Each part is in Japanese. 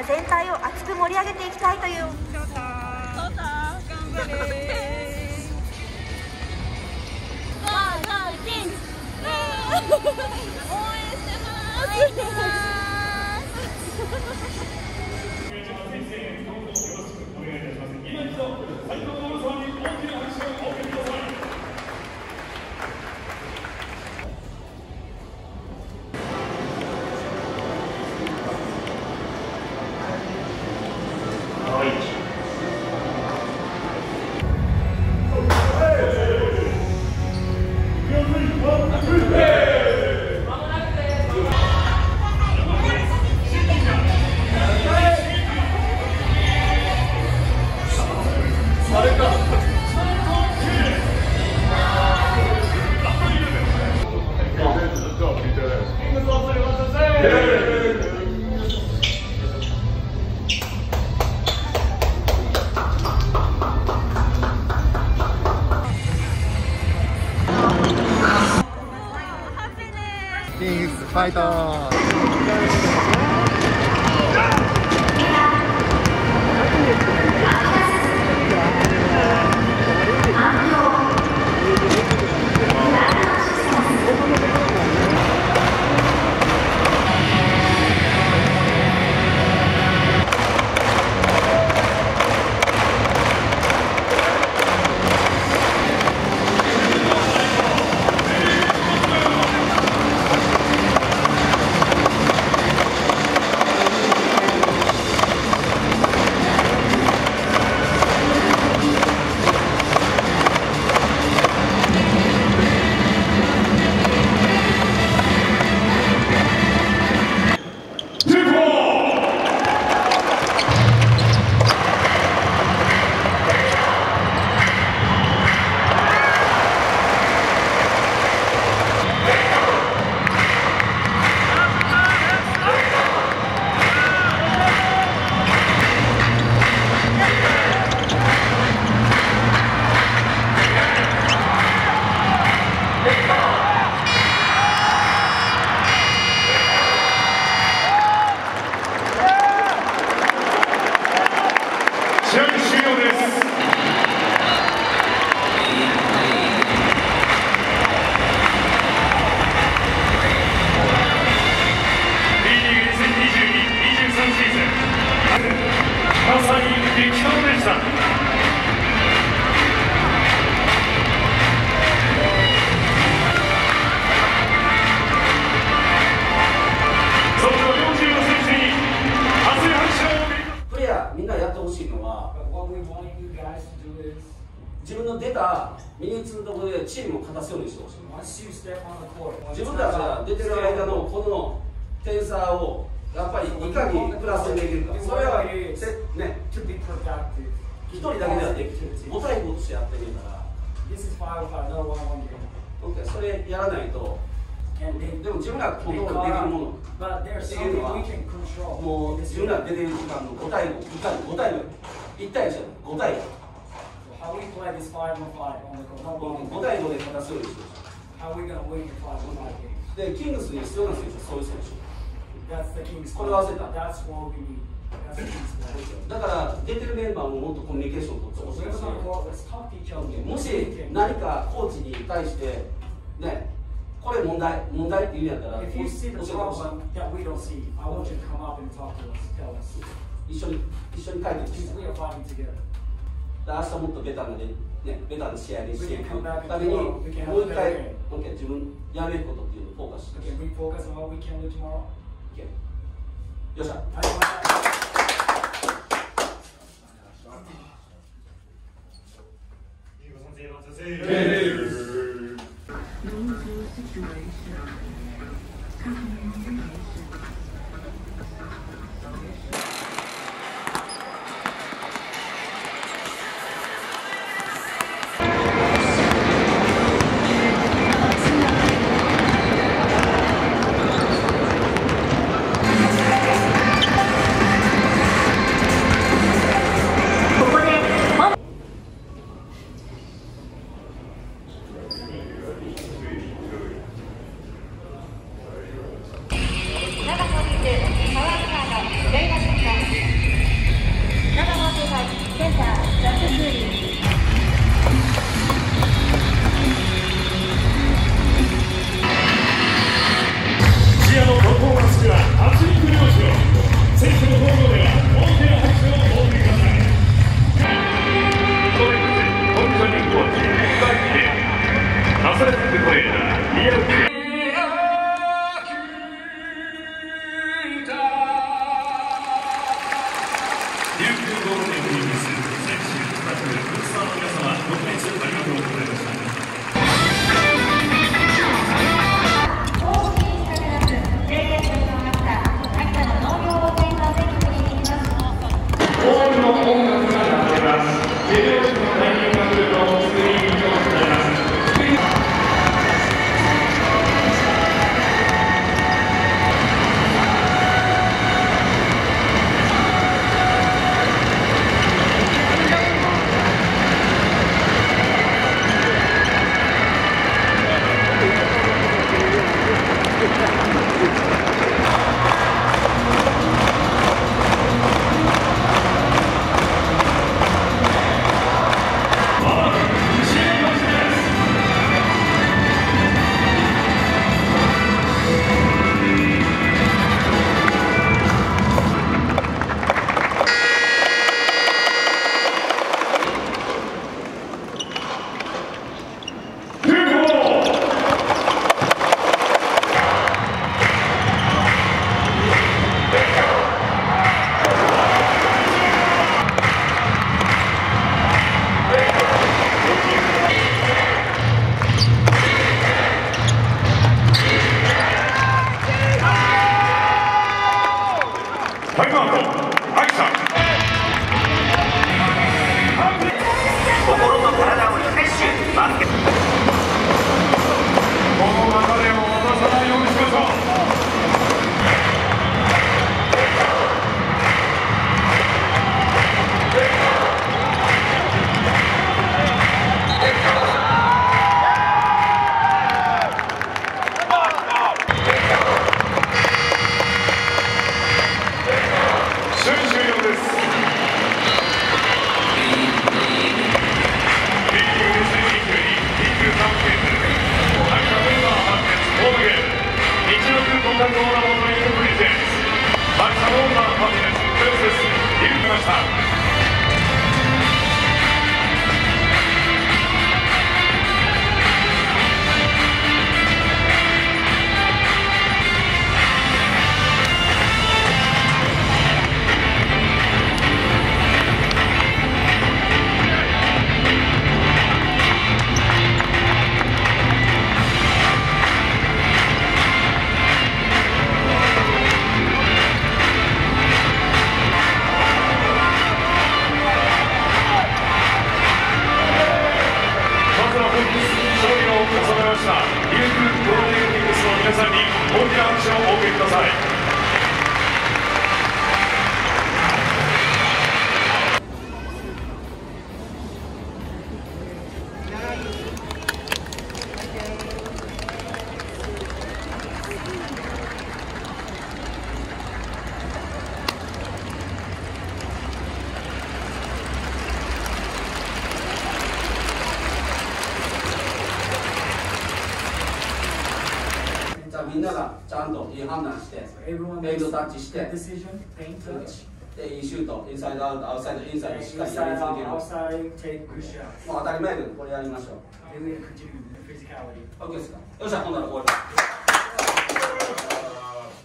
全体を熱く盛り上げていきたいという。 頑張れキングスファイト自分の出たミニッツのところでチームを勝たすようにしてほしい。自分たちが出てる間のこの点差をやっぱりいかにプラスにできるか、それはね、一人だけではできる、5対5としてやってみたら、それやらないと、でも自分らコントロールできるものっていうのは、もう自分ら出てる時間の5対5、5対5、1対1じゃない、5対5。5対5で勝たせようにしてほしい。で、キングスに必要な選手はそういう選手。これ忘れた。だから出てるメンバーももっとコミュニケーションを取ってほしいし、もし何かコーチに対してね、これ問題って言うんやったら、一緒に解決して明日もっとベタな試合にしていくために、もう一回、自分やめることっていうのをフォーカスして、よっしゃ。 琉球ゴールデンウィークス選手、スタッフ、ブースターの皆様、ご清聴ありがとうございました。タイムアウト、アキさん。心と体をリフレッシュ、バスケ。この流れを渡さないようにしましょう。皆さんに大きな拍手をお送りください。 みんながちゃんといい判断して、ペイントタッチして、でいいシュート、インサイドアウト、アウトサイド、インサイドしっかりやり続ける。もう当たり前だけど、これやりましょう。OK ですか。よっしゃ、今度は終わ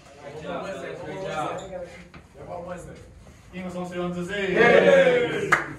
り。 Game of Thrones 1, 2, 3.